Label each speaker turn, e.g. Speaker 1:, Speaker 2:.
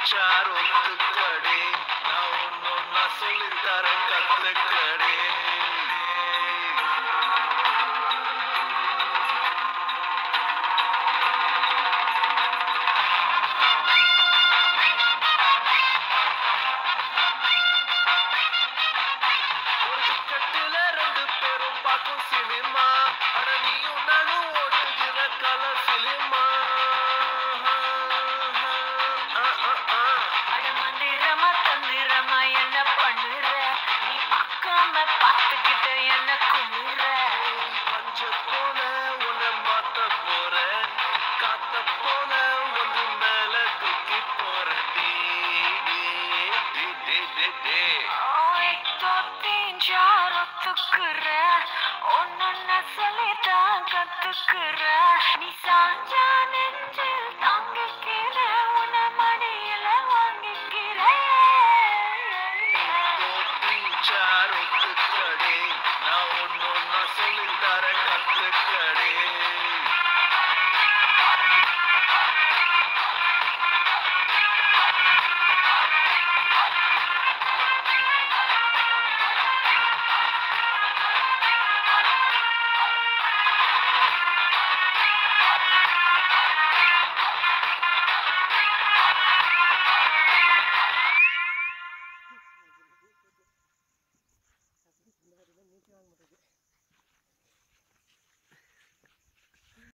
Speaker 1: sir ஒத்துக்கடி நான் ஒன்னொன்னா சொல்லித்தரேன் கத்துக்கடி கட்டுல ரெண்டு பேரும் பார்க்கும் சினிமா அட நீயும் நானும் ஓட்டுகிற கலர் சினிமா
Speaker 2: அட மந்திரமா தந்திரமா என்ன பண்ணுற நீ பார்க்காம பார்த்துக்கிட்ட என்ன குமுற
Speaker 1: பஞ்ச போல உன்னை மாத்த போறேன் காத்த போல ஒன்று மேல தூக்கி போறேன்
Speaker 2: ஒத்துக்குற ஒன்னொன்ன சொல்லிதான் கத்துக்குற நீ சாஞ்சா நெஞ்சில் தாங்கிக்க